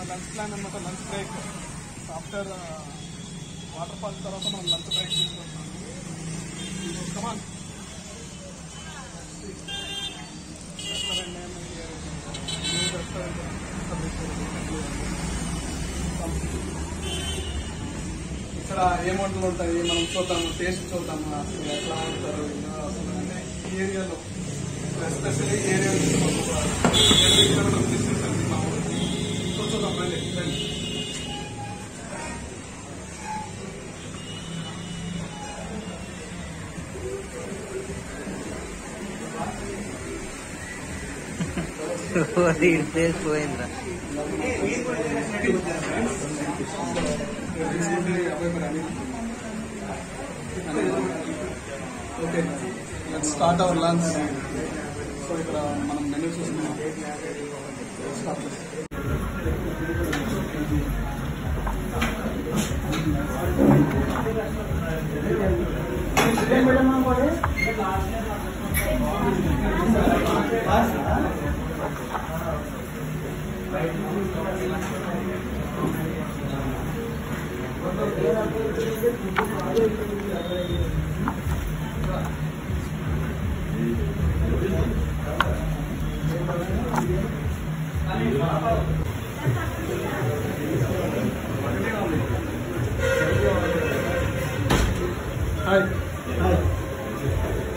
Lunch plan అనమాట. Lunch break after waterfall తర్వాత మనం లంచ్ బ్రేక్ తీసుకుంటాం. కమాన్ ఇక్కడ ఏం వంటలు ఉంటాయి మనం చూద్దాము, టేస్ట్ చూద్దాము, అసలు ఎట్లా ఉంటారు అసలు అంటే ఈ ఏరియాలో ఎస్పెషల్లీ ఏరియా తీసుకుంటాం మా ఊరికి. చూద్దాం రండి రండి. పోయిందా okay, let's start our lunch. So ఇక్కడ మనం మెనూ చూస్తున్నాం. Hi hi